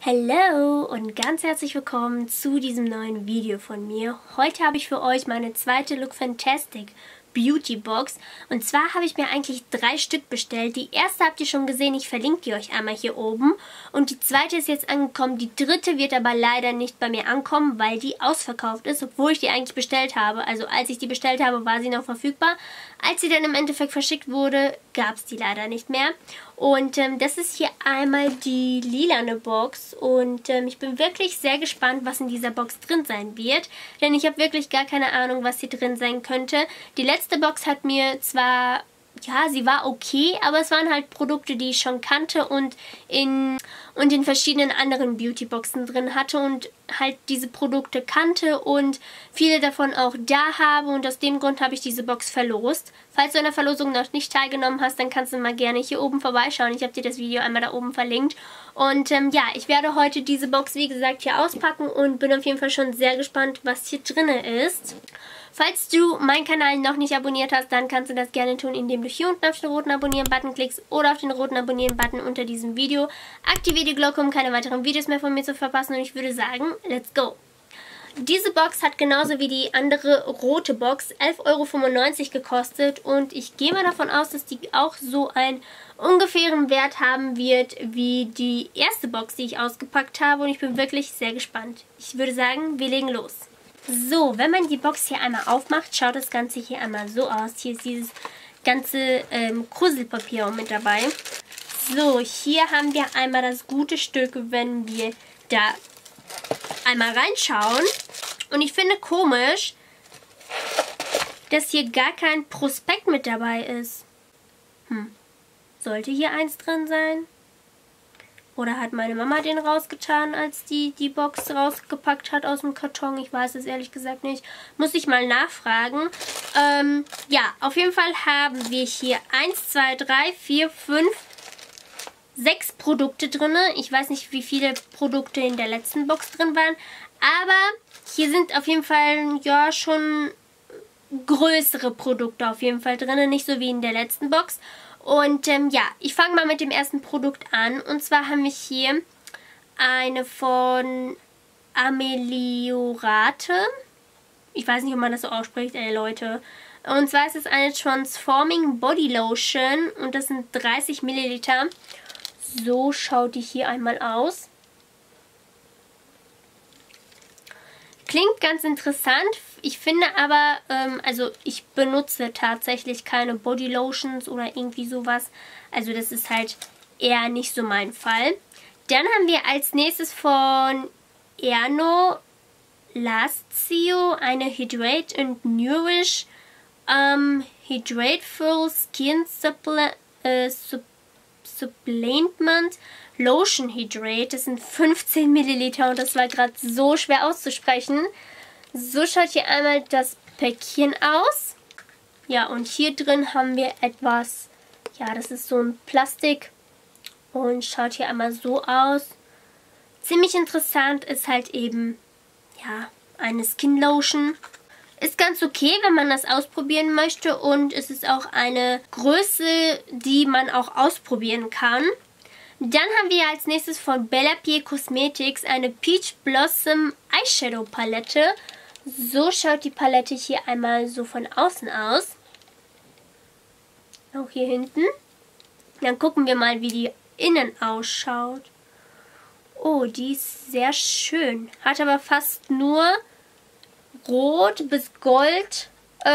Hallo und ganz herzlich willkommen zu diesem neuen Video von mir. Heute habe ich für euch meine zweite Look Fantastic Beauty Box. Und zwar habe ich mir eigentlich 3 Stück bestellt. Die erste habt ihr schon gesehen, ich verlinke die euch einmal hier oben. Und die zweite ist jetzt angekommen. Die dritte wird aber leider nicht bei mir ankommen, weil die ausverkauft ist, obwohl ich die eigentlich bestellt habe. Also als ich die bestellt habe, war sie noch verfügbar. Als sie dann im Endeffekt verschickt wurde, gab es die leider nicht mehr. Und das ist hier einmal die lilane Box und ich bin wirklich sehr gespannt, was in dieser Box drin sein wird, denn ich habe wirklich gar keine Ahnung, was hier drin sein könnte. Die letzte Box hat mir zwar, ja, sie war okay, aber es waren halt Produkte, die ich schon kannte und in verschiedenen anderen Beauty-Boxen drin hatte und halt diese Produkte kannte und viele davon auch da habe und aus dem Grund habe ich diese Box verlost. Falls du an der Verlosung noch nicht teilgenommen hast, dann kannst du mal gerne hier oben vorbeischauen. Ich habe dir das Video einmal da oben verlinkt. Und ja, ich werde heute diese Box, wie gesagt, hier auspacken und bin auf jeden Fall schon sehr gespannt, was hier drin ist. Falls du meinen Kanal noch nicht abonniert hast, dann kannst du das gerne tun, indem du hier unten auf den roten Abonnieren-Button klickst oder auf den roten Abonnieren-Button unter diesem Video. Aktiviere die Glocke, um keine weiteren Videos mehr von mir zu verpassen und ich würde sagen, let's go! Diese Box hat genauso wie die andere rote Box 11,95 € gekostet und ich gehe mal davon aus, dass die auch so einen ungefähren Wert haben wird wie die erste Box, die ich ausgepackt habe und ich bin wirklich sehr gespannt. Ich würde sagen, wir legen los. So, wenn man die Box hier einmal aufmacht, schaut das Ganze hier einmal so aus. Hier ist dieses ganze Kruselpapier auch mit dabei. So, hier haben wir einmal das gute Stück, wenn wir da einmal reinschauen. Und ich finde komisch, dass hier gar kein Prospekt mit dabei ist. Sollte hier eins drin sein? Oder hat meine Mama den rausgetan, als die Box rausgepackt hat aus dem Karton? Ich weiß es ehrlich gesagt nicht. Muss ich mal nachfragen. Ja, auf jeden Fall haben wir hier 1, 2, 3, 4, 5, 6 Produkte drin. Ich weiß nicht, wie viele Produkte in der letzten Box drin waren. Aber hier sind auf jeden Fall ja schon größere Produkte auf jeden Fall drin. Nicht so wie in der letzten Box. Und ja, ich fange mal mit dem ersten Produkt an. Und zwar haben wir hier eine von Ameliorate. Ich weiß nicht, ob man das so ausspricht, ey Leute. Und zwar ist es eine Transforming Body Lotion. Und das sind 30 Milliliter. So schaut die hier einmal aus. Klingt ganz interessant. Ich finde aber, also ich benutze tatsächlich keine Body Lotions oder irgendwie sowas. Also das ist halt eher nicht so mein Fall. Dann haben wir als nächstes von Erno Lastio eine Hydrate and Nourish Hydrateful Skin Supplement Lotion Hydrate. Das sind 15 Milliliter und das war gerade so schwer auszusprechen. So schaut hier einmal das Päckchen aus. Ja, und hier drin haben wir etwas, ja, das ist so ein Plastik und schaut hier einmal so aus. Ziemlich interessant ist halt eben, ja, eine Skin Lotion. Ist ganz okay, wenn man das ausprobieren möchte und es ist auch eine Größe, die man auch ausprobieren kann. Dann haben wir als nächstes von Bella Pierre Cosmetics eine Peach Blossom Eyeshadow Palette. So schaut die Palette hier einmal so von außen aus. Auch hier hinten. Dann gucken wir mal, wie die innen ausschaut. Oh, die ist sehr schön. Hat aber fast nur rot bis gold,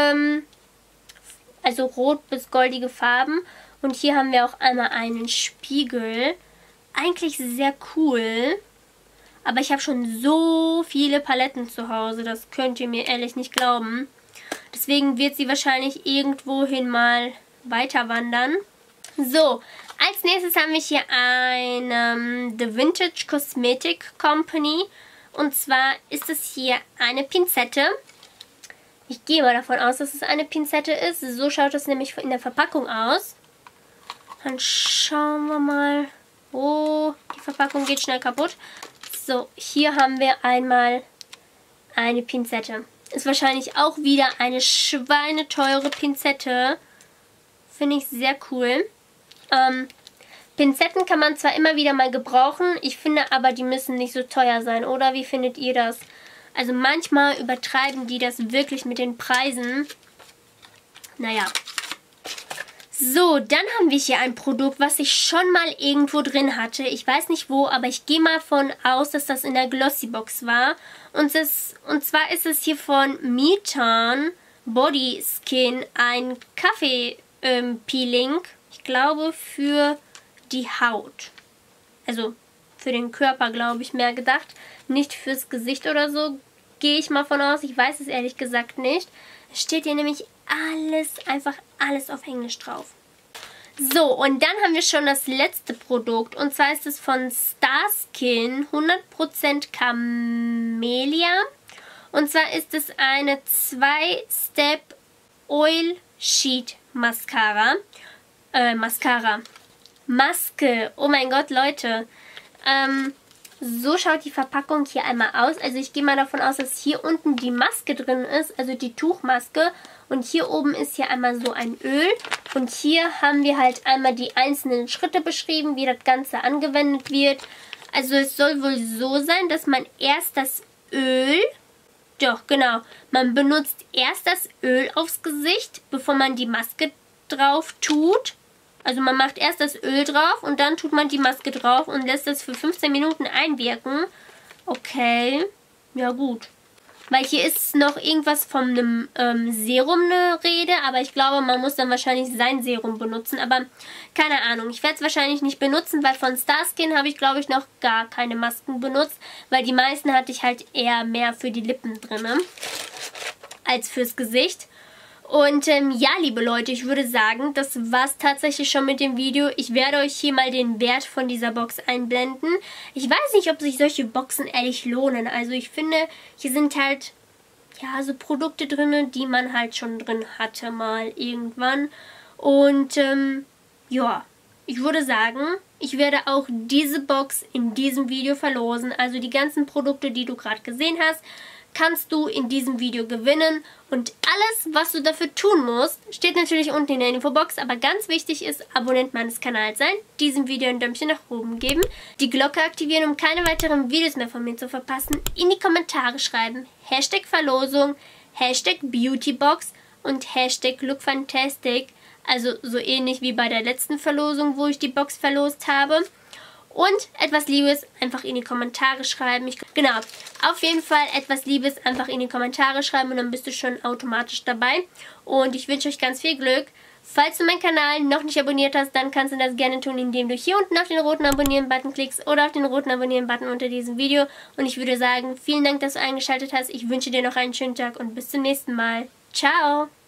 also rot bis goldige Farben. Und hier haben wir auch einmal einen Spiegel. Eigentlich sehr cool. Aber ich habe schon so viele Paletten zu Hause. Das könnt ihr mir ehrlich nicht glauben. Deswegen wird sie wahrscheinlich irgendwohin mal weiter wandern. So, als nächstes haben wir hier eine The Vintage Cosmetic Company. Und zwar ist es hier eine Pinzette. Ich gehe mal davon aus, dass es eine Pinzette ist. So schaut es nämlich in der Verpackung aus. Dann schauen wir mal. Oh, die Verpackung geht schnell kaputt. So, hier haben wir einmal eine Pinzette. Ist wahrscheinlich auch wieder eine schweineteure Pinzette. Finde ich sehr cool. Pinzetten kann man zwar immer wieder mal gebrauchen, ich finde aber, die müssen nicht so teuer sein, oder? Wie findet ihr das? Also manchmal übertreiben die das wirklich mit den Preisen. Naja. So, dann haben wir hier ein Produkt, was ich schon mal irgendwo drin hatte. Ich weiß nicht wo, aber ich gehe mal von aus, dass das in der Glossybox war. Und zwar ist es hier von Metan Body Skin ein Kaffee-Peeling. Ich glaube für die Haut. Also für den Körper, glaube ich, mehr gedacht. Nicht fürs Gesicht oder so, gehe ich mal von aus. Ich weiß es ehrlich gesagt nicht. Es steht hier nämlich einfach alles auf Englisch drauf. So, und dann haben wir schon das letzte Produkt. Und zwar ist es von Starskin 100% Camellia. Und zwar ist es eine 2-Step Oil Sheet Mascara. Maske. Oh mein Gott, Leute. So schaut die Verpackung hier einmal aus. Also ich gehe mal davon aus, dass hier unten die Maske drin ist, also die Tuchmaske. Und hier oben ist hier einmal so ein Öl. Und hier haben wir halt einmal die einzelnen Schritte beschrieben, wie das Ganze angewendet wird. Also es soll wohl so sein, dass man erst das Öl... Doch, genau. Man benutzt erst das Öl aufs Gesicht, bevor man die Maske drauf tut. Also man macht erst das Öl drauf und dann tut man die Maske drauf und lässt das für 15 Minuten einwirken. Okay, ja gut. Weil hier ist noch irgendwas von einem Serum eine Rede, aber ich glaube, man muss dann wahrscheinlich sein Serum benutzen. Aber keine Ahnung, ich werde es wahrscheinlich nicht benutzen, weil von Starskin habe ich, glaube ich, noch gar keine Masken benutzt. Weil die meisten hatte ich halt eher mehr für die Lippen drin als fürs Gesicht. Und ja, liebe Leute, ich würde sagen, das war's tatsächlich schon mit dem Video. Ich werde euch hier mal den Wert von dieser Box einblenden. Ich weiß nicht, ob sich solche Boxen ehrlich lohnen. Also ich finde, hier sind halt, ja, so Produkte drin, die man halt schon drin hatte mal irgendwann. Und ja, ich würde sagen, ich werde auch diese Box in diesem Video verlosen. Also die ganzen Produkte, die du gerade gesehen hast, kannst du in diesem Video gewinnen. Und alles, was du dafür tun musst, steht natürlich unten in der Infobox. Aber ganz wichtig ist, Abonnent meines Kanals sein, diesem Video ein Däumchen nach oben geben, die Glocke aktivieren, um keine weiteren Videos mehr von mir zu verpassen, in die Kommentare schreiben, Hashtag Verlosung, Hashtag Beautybox und Hashtag Lookfantastic. Also so ähnlich wie bei der letzten Verlosung, wo ich die Box verlost habe. Und etwas Liebes einfach in die Kommentare schreiben. Genau, auf jeden Fall etwas Liebes einfach in die Kommentare schreiben und dann bist du schon automatisch dabei. Und ich wünsche euch ganz viel Glück. Falls du meinen Kanal noch nicht abonniert hast, dann kannst du das gerne tun, indem du hier unten auf den roten Abonnieren-Button klickst oder auf den roten Abonnieren-Button unter diesem Video. Und ich würde sagen, vielen Dank, dass du eingeschaltet hast. Ich wünsche dir noch einen schönen Tag und bis zum nächsten Mal. Ciao!